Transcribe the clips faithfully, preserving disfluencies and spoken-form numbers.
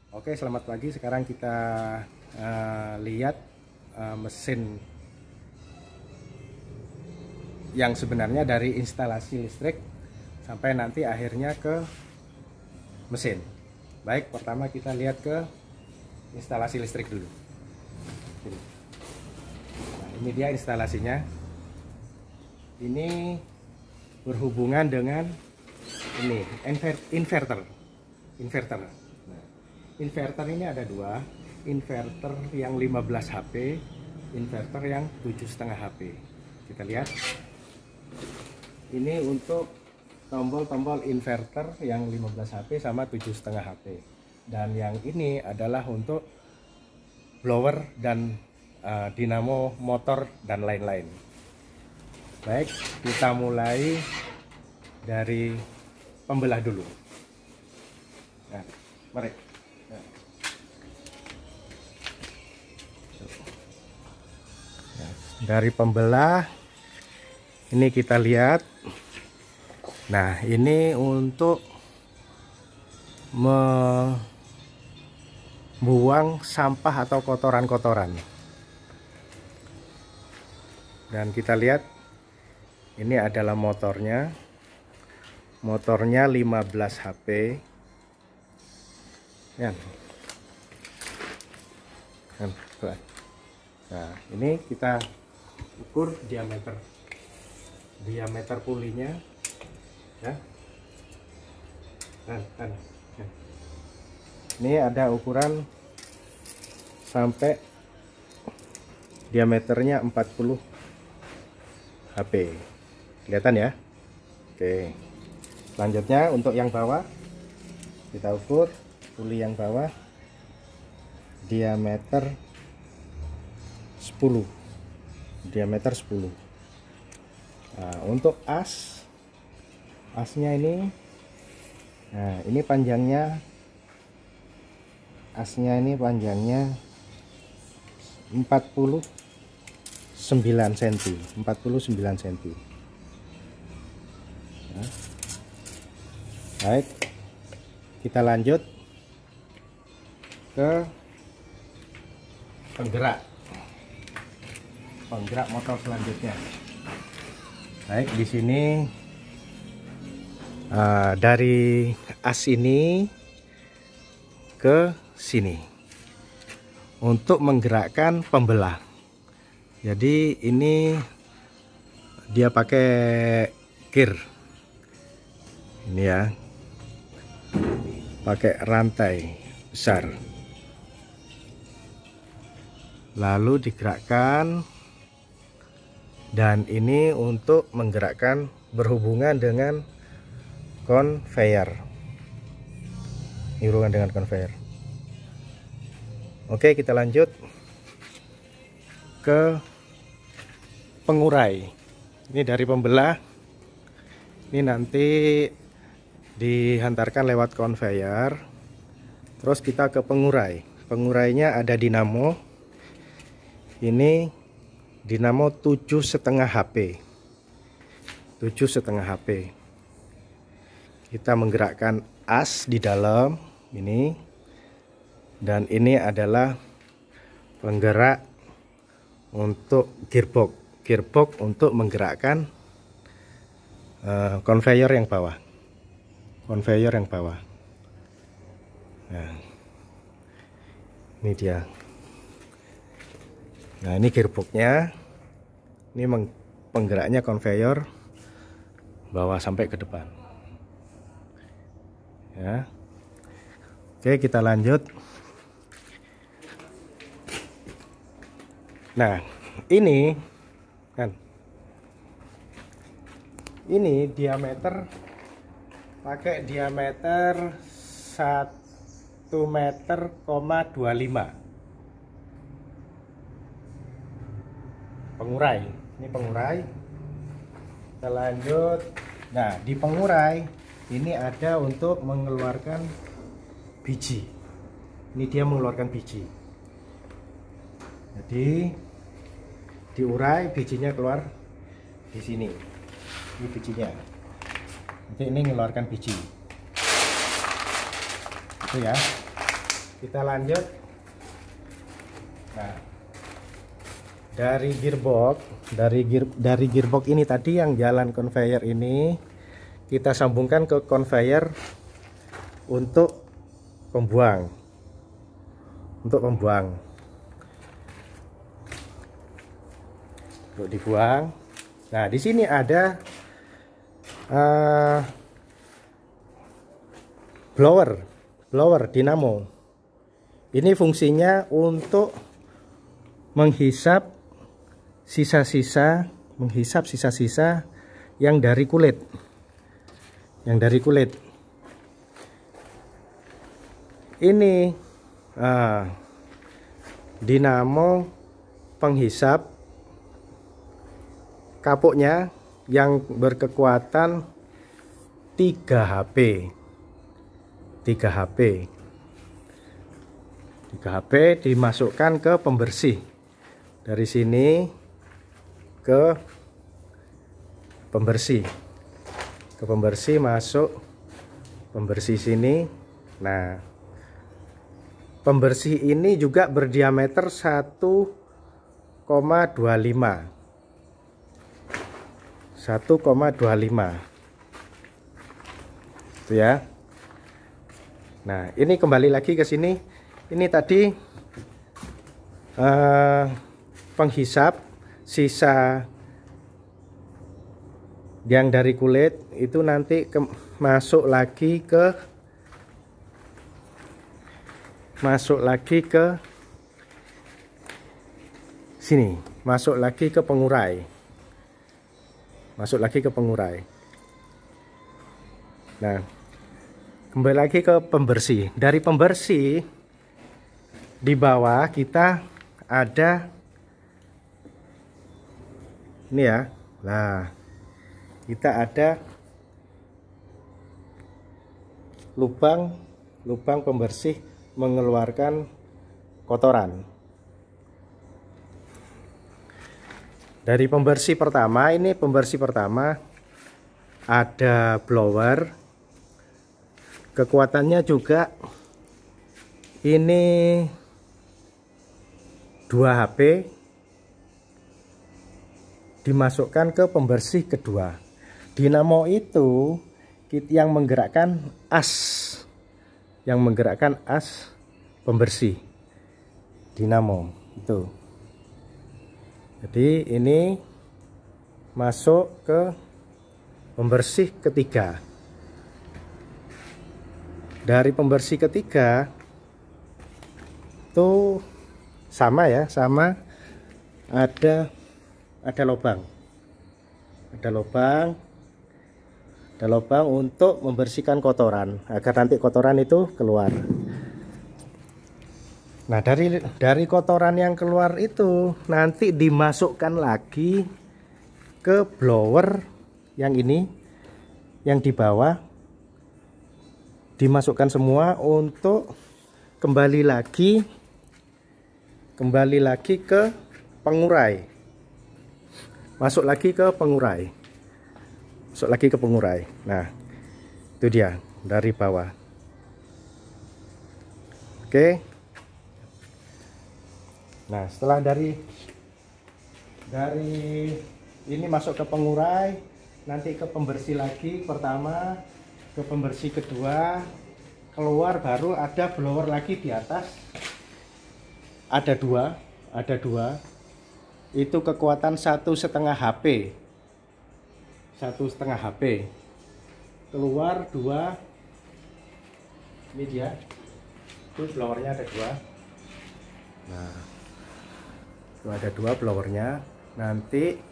Oke, selamat pagi. Sekarang kita uh, lihat uh, mesin yang sebenarnya dari instalasi listrik sampai nanti akhirnya ke mesin. Baik, pertama kita lihat ke instalasi listrik dulu. Nah, ini dia instalasinya. Ini berhubungan dengan ini inverter. Inverter. Nah, inverter ini ada dua, inverter yang lima belas H P, inverter yang tujuh koma lima H P. Kita lihat. Ini untuk tombol-tombol inverter yang lima belas H P sama tujuh koma lima H P. Dan yang ini adalah untuk blower dan uh, dinamo motor dan lain-lain. Baik, kita mulai dari pembelah dulu. Nah, mari. Nah. Dari pembelah ini kita lihat. Nah, ini untuk membuang sampah atau kotoran-kotoran. Dan kita lihat ini adalah motornya. Motornya lima belas H P. Ya. Nah, ini kita ukur diameter diameter pulinya, ya. Nah, nah, nah. Ini ada ukuran sampai diameternya empat puluh H P. Kelihatan ya? Oke. Selanjutnya untuk yang bawah kita ukur puli yang bawah diameter sepuluh. Diameter sepuluh. Nah, untuk as asnya ini, nah ini panjangnya, asnya ini panjangnya empat puluh sembilan sentimeter, empat puluh sembilan sentimeter. Nah, baik, kita lanjut ke penggerak penggerak motor selanjutnya. Baik, di sini uh, dari as ini ke sini untuk menggerakkan pembelah. Jadi ini dia pakai gear ini ya, pakai rantai besar, lalu digerakkan. Dan ini untuk menggerakkan berhubungan dengan conveyor. Berhubungan dengan conveyor. Oke, kita lanjut ke pengurai. Ini dari pembelah. Ini nanti dihantarkan lewat conveyor. Terus kita ke pengurai. Pengurainya ada dinamo. Ini dinamo tujuh koma lima H P. tujuh koma lima H P. Kita menggerakkan as di dalam ini. Dan ini adalah penggerak untuk gearbox. Gearbox untuk menggerakkan uh, conveyor yang bawah. Conveyor yang bawah. Nah, ini dia. Nah, ini gearboxnya. Ini penggeraknya conveyor bawah sampai ke depan. Ya. Oke, kita lanjut. Nah, ini kan. Ini diameter pakai diameter satu meter koma dua lima. Pengurai, ini pengurai. Kita lanjut. Nah, di pengurai ini ada untuk mengeluarkan biji. Ini dia mengeluarkan biji. Jadi diurai, bijinya keluar di sini. Ini bijinya. Nanti ini mengeluarkan biji. Itu ya. kita lanjut. Nah, dari gearbox, dari gear dari gearbox ini tadi yang jalan conveyor ini kita sambungkan ke conveyor untuk pembuang. Untuk pembuang. Untuk dibuang. Nah, di sini ada uh, blower, blower dinamo. Ini fungsinya untuk menghisap sisa-sisa, menghisap sisa-sisa yang dari kulit, yang dari kulit. Ini ah, dinamo penghisap kapuknya yang berkekuatan tiga H P, tiga H P, tiga H P dimasukkan ke pembersih dari sini ke pembersih, ke pembersih masuk pembersih sini. Nah, pembersih ini juga berdiameter satu koma dua lima, satu koma dua lima itu ya. Nah, ini kembali lagi ke sini. Ini tadi uh, penghisap sisa yang dari kulit itu nanti ke, masuk lagi ke masuk lagi ke sini, masuk lagi ke pengurai, masuk lagi ke pengurai. Nah, kembali lagi ke pembersih. Dari pembersih di bawah kita ada ini ya. Nah, kita ada lubang lubang pembersih mengeluarkan kotoran. Dari pembersih pertama, ini pembersih pertama ada blower. Kekuatannya juga ini dua H P dimasukkan ke pembersih kedua. Dinamo itu yang menggerakkan as, yang menggerakkan as pembersih dinamo itu. Jadi ini masuk ke pembersih ketiga. Dari pembersih ketiga tuh sama ya, sama ada ada lubang, ada lubang, ada lubang untuk membersihkan kotoran agar nanti kotoran itu keluar. Nah, dari dari kotoran yang keluar itu nanti dimasukkan lagi ke blower yang ini, yang di bawah, dimasukkan semua untuk kembali lagi kembali lagi ke pengurai. Masuk lagi ke pengurai, masuk lagi ke pengurai. Nah, itu dia dari bawah. Oke. Nah, setelah dari dari ini masuk ke pengurai, nanti ke pembersih lagi pertama, ke pembersih kedua, keluar baru ada blower lagi di atas. Ada dua, ada dua. Itu kekuatan satu setengah H P, satu setengah H P. Keluar dua, ini dia. Itu blowernya ada dua. Nah, itu ada dua blowernya. Nanti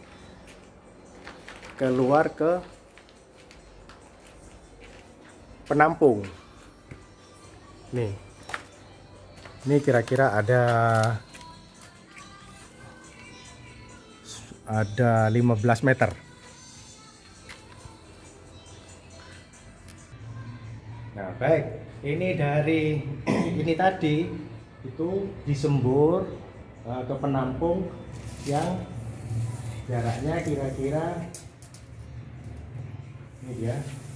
keluar ke penampung. Nih, ini kira-kira ada ada lima belas meter. Nah, baik, ini dari ini tadi itu disembur uh, ke penampung yang jaraknya kira-kira ini dia